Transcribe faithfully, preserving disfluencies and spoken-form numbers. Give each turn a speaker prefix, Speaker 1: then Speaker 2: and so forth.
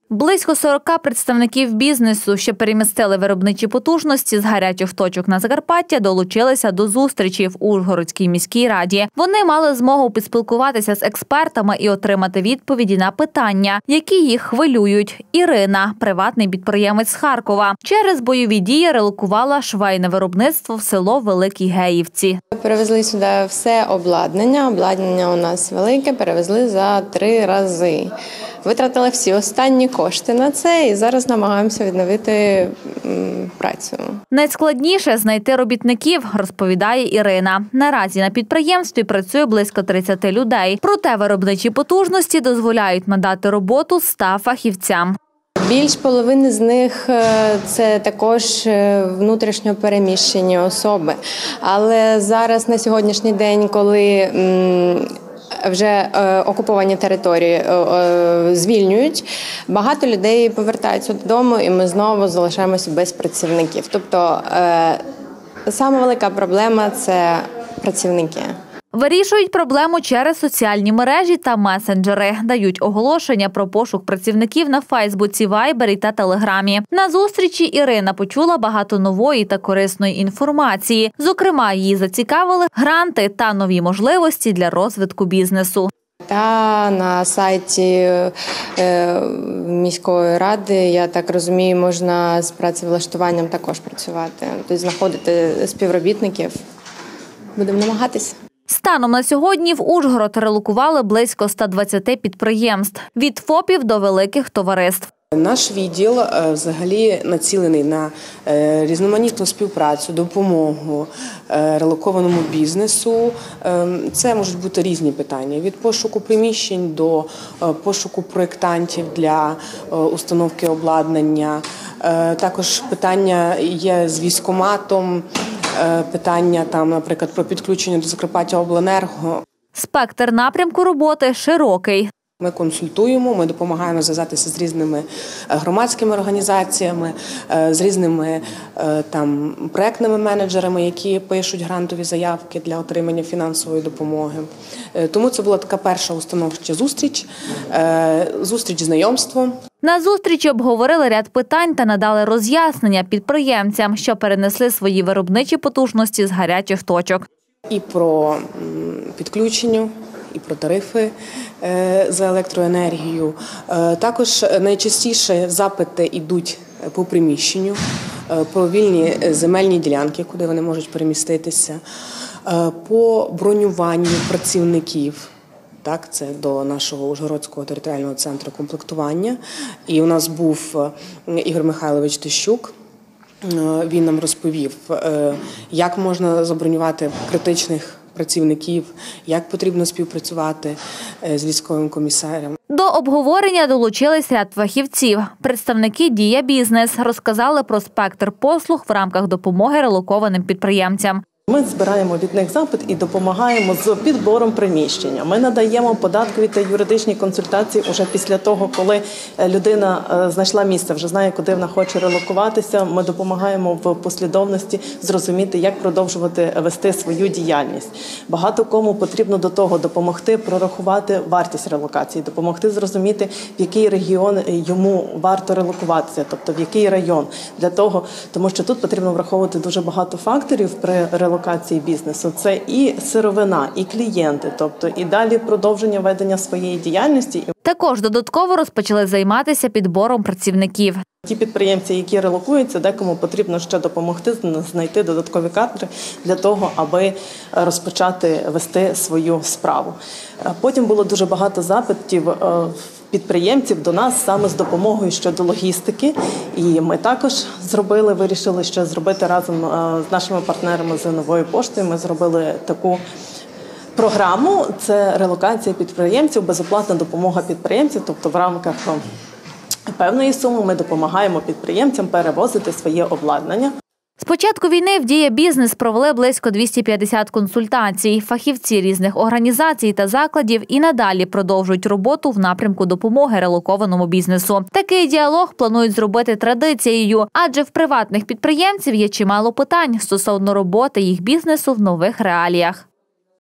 Speaker 1: Близько сорока представників бізнесу, що перемістили виробничі потужності з гарячих точок на Закарпаття, долучилися до зустрічі в Ужгородській міській раді. Вони мали змогу поспілкуватися з експертами і отримати відповіді на питання, які їх хвилюють. Ірина – приватний підприємець з Харкова. Через бойові дії релокувала швейне виробництво в село Великі Геївці.
Speaker 2: Перевезли сюди все обладнання. Обладнання у нас велике, перевезли за три рази. Витратили всі останні кошти на це і зараз намагаємося відновити працю.
Speaker 1: Найскладніше – знайти робітників, розповідає Ірина. Наразі на підприємстві працює близько тридцяти людей. Проте виробничі потужності дозволяють надати роботу ста фахівцям.
Speaker 2: Більш половини з них – це також внутрішньо переміщені особи. Але зараз на сьогоднішній день, коли вже окуповані території звільнюють, багато людей повертаються додому і ми знову залишаємося без працівників. Тобто сама велика проблема – це працівники.
Speaker 1: Вирішують проблему через соціальні мережі та месенджери. Дають оголошення про пошук працівників на Фейсбуці, Вайбері та Телеграмі. На зустрічі Ірина почула багато нової та корисної інформації. Зокрема, її зацікавили гранти та нові можливості для розвитку бізнесу.
Speaker 2: Та на сайті міської ради, я так розумію, можна з працевлаштуванням також працювати. Тобто знаходити співробітників. Будемо намагатися.
Speaker 1: Станом на сьогодні в Ужгород релокували близько ста двадцяти підприємств – від ФОПів до великих товариств.
Speaker 3: Наш відділ взагалі націлений на різноманітну співпрацю, допомогу релокованому бізнесу. Це можуть бути різні питання – від пошуку приміщень до пошуку проєктантів для установки обладнання. Також питання є з військкоматом, питання, там, наприклад, про підключення до Закарпаттяобленерго.
Speaker 1: Спектр напрямку роботи широкий.
Speaker 3: Ми консультуємо, ми допомагаємо зв'язатися з різними громадськими організаціями, з різними там проектними менеджерами, які пишуть грантові заявки для отримання фінансової допомоги. Тому це була така перша установча зустріч, зустріч знайомства.
Speaker 1: На зустрічі обговорили ряд питань та надали роз'яснення підприємцям, що перенесли свої виробничі потужності з гарячих точок.
Speaker 3: І про підключення, і про тарифи за електроенергію. Також найчастіше запити йдуть по приміщенню, про вільні земельні ділянки, куди вони можуть переміститися, по бронюванню працівників. Так, це до нашого Ужгородського територіального центру комплектування. І у нас був Ігор Михайлович Тищук. Він нам розповів, як можна забронювати критичних працівників, як потрібно співпрацювати з військовим комісарем.
Speaker 1: До обговорення долучились ряд фахівців. Представники «Дія Бізнес» розказали про спектр послуг в рамках допомоги релокованим підприємцям.
Speaker 4: Ми збираємо від них запит і допомагаємо з підбором приміщення. Ми надаємо податкові та юридичні консультації вже після того, коли людина знайшла місце, вже знає, куди вона хоче релокуватися. Ми допомагаємо в послідовності зрозуміти, як продовжувати вести свою діяльність. Багато кому потрібно до того допомогти прорахувати вартість релокації, допомогти зрозуміти, в який регіон йому варто релокуватися, тобто в який район. Для того, тому що тут потрібно враховувати дуже багато факторів при релокації. Локації бізнесу. Це і сировина, і клієнти, тобто і далі продовження ведення своєї діяльності.
Speaker 1: Також додатково розпочали займатися підбором працівників.
Speaker 4: Ті підприємці, які релокуються, декому потрібно ще допомогти знайти додаткові кадри для того, аби розпочати вести свою справу. Потім було дуже багато запитів підприємців до нас саме з допомогою щодо логістики. І ми також зробили, вирішили ще зробити разом з нашими партнерами з Новою поштою. Ми зробили таку програму. Це релокація підприємців, безоплатна допомога підприємців, тобто в рамках певної суми ми допомагаємо підприємцям перевозити своє обладнання.
Speaker 1: З початку війни в «Дія Бізнес» провели близько двохсот п'ятдесят консультацій. Фахівці різних організацій та закладів і надалі продовжують роботу в напрямку допомоги релокованому бізнесу. Такий діалог планують зробити традицією, адже в приватних підприємців є чимало питань стосовно роботи їх бізнесу в нових реаліях.